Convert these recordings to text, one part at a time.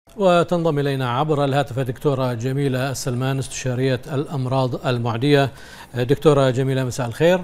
وتنضم إلينا عبر الهاتف دكتورة جميلة السلمان، استشارية الأمراض المعدية. دكتورة جميلة، مساء الخير.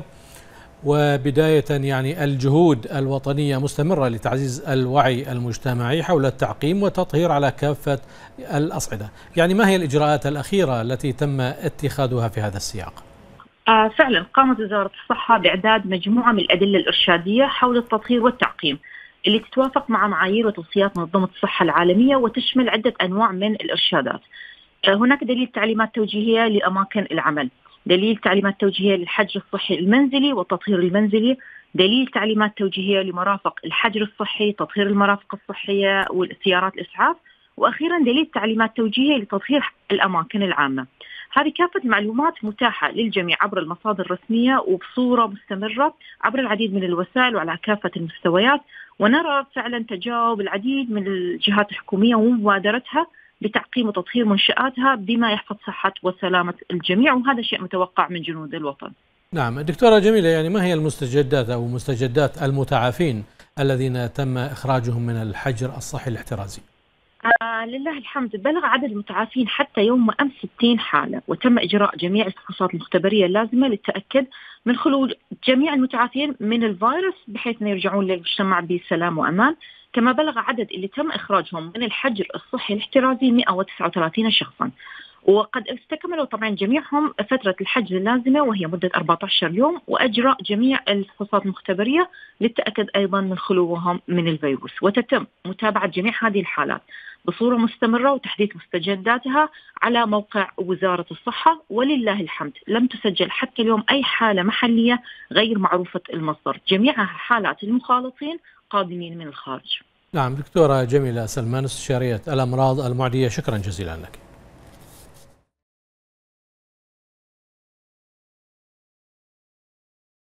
وبداية الجهود الوطنية مستمرة لتعزيز الوعي المجتمعي حول التعقيم والتطهير على كافة الأصعدة، ما هي الإجراءات الأخيرة التي تم اتخاذها في هذا السياق؟ فعلا قامت وزارة الصحة بإعداد مجموعة من الأدلة الإرشادية حول التطهير والتعقيم اللي تتوافق مع معايير وتوصيات منظمة الصحة العالمية وتشمل عدة أنواع من الإرشادات. هناك دليل تعليمات توجيهية لأماكن العمل، دليل تعليمات توجيهية للحجر الصحي المنزلي والتطهير المنزلي، دليل تعليمات توجيهية لمرافق الحجر الصحي، تطهير المرافق الصحية والسيارات الإسعاف، وأخيرا دليل تعليمات توجيهية لتطهير الأماكن العامة. هذه كافة معلومات متاحة للجميع عبر المصادر الرسمية وبصورة مستمرة عبر العديد من الوسائل وعلى كافة المستويات، ونرى فعلا تجاوب العديد من الجهات الحكومية ومبادرتها بتعقيم وتطهير منشآتها بما يحفظ صحة وسلامة الجميع، وهذا شيء متوقع من جنود الوطن. نعم دكتورة جميلة، ما هي المستجدات أو مستجدات المتعافين الذين تم إخراجهم من الحجر الصحي الاحترازي؟ لله الحمد، بلغ عدد المتعافين حتى يوم أمس 60 حالة، وتم إجراء جميع الفحوصات المختبرية اللازمة للتأكد من خلو جميع المتعافين من الفيروس بحيث أن يرجعون للمجتمع بسلام وأمان. كما بلغ عدد اللي تم إخراجهم من الحجر الصحي الاحترازي 139 شخصا، وقد استكملوا طبعا جميعهم فترة الحجر اللازمة وهي مدة 14 يوم، وأجراء جميع الفحوصات المختبرية للتأكد أيضا من خلوهم من الفيروس. وتتم متابعة جميع هذه الحالات بصورة مستمرة وتحديث مستجداتها على موقع وزارة الصحة، ولله الحمد لم تسجل حتى اليوم أي حالة محلية غير معروفة المصدر، جميعها حالات المخالطين قادمين من الخارج. نعم دكتورة جميلة سلمان، استشارية الأمراض المعدية، شكرا جزيلا لك.